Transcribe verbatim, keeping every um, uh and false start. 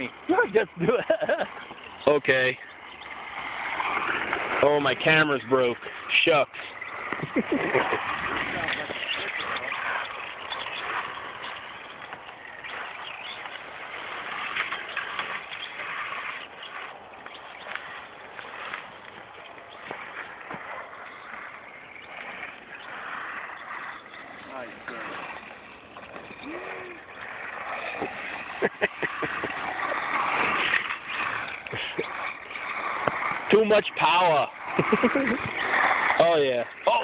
Just do it. Okay. Oh, my camera's broke. Shucks. Too much power. Oh, yeah. Oh!